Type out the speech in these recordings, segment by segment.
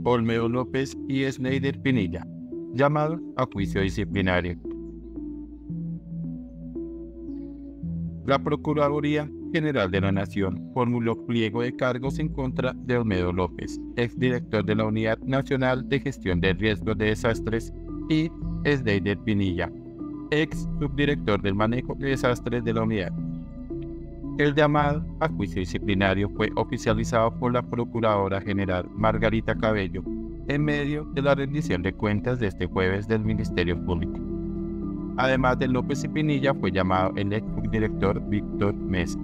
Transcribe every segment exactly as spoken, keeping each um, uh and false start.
Olmedo López y Schneider Pinilla, llamados a juicio disciplinario. La Procuraduría General de la Nación formuló pliego de cargos en contra de Olmedo López, exdirector de la Unidad Nacional de Gestión de Riesgos de Desastres, y Schneider Pinilla, ex subdirector del manejo de desastres de la unidad. El llamado a juicio disciplinario fue oficializado por la Procuradora General Margarita Cabello en medio de la rendición de cuentas de este jueves del Ministerio Público. Además de López y Pinilla, fue llamado el ex subdirector Víctor Mesa.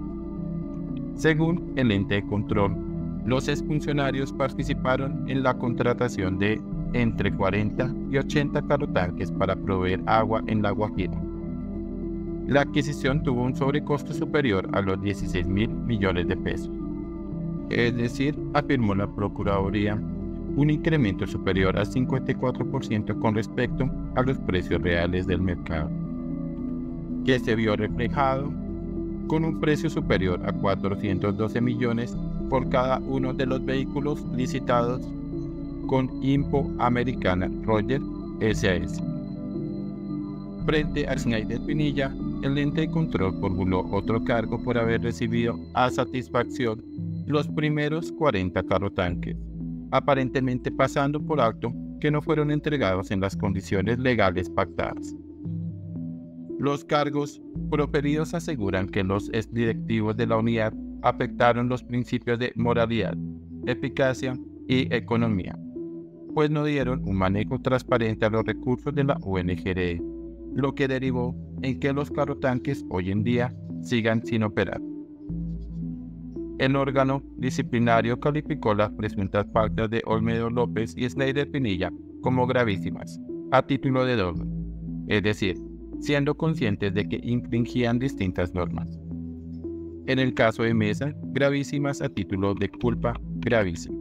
Según el ente de control, los exfuncionarios participaron en la contratación de entre cuarenta y ochenta carrotanques para proveer agua en La Guajira. La adquisición tuvo un sobrecosto superior a los dieciséis mil millones de pesos. Es decir, afirmó la Procuraduría, un incremento superior al cincuenta y cuatro por ciento con respecto a los precios reales del mercado, que se vio reflejado con un precio superior a cuatrocientos doce millones por cada uno de los vehículos licitados con Impo Americana Roger S A S. Frente a Schneider Pinilla, el ente de control formuló otro cargo por haber recibido a satisfacción los primeros cuarenta carrotanques, aparentemente pasando por alto que no fueron entregados en las condiciones legales pactadas. Los cargos proferidos aseguran que los exdirectivos de la unidad afectaron los principios de moralidad, eficacia y economía, pues no dieron un manejo transparente a los recursos de la U N G R E, lo que derivó en que los carrotanques hoy en día sigan sin operar. El órgano disciplinario calificó las presuntas faltas de Olmedo López y Schneider Pinilla como gravísimas, a título de dolo, es decir, siendo conscientes de que infringían distintas normas. En el caso de Mesa, gravísimas a título de culpa gravísima.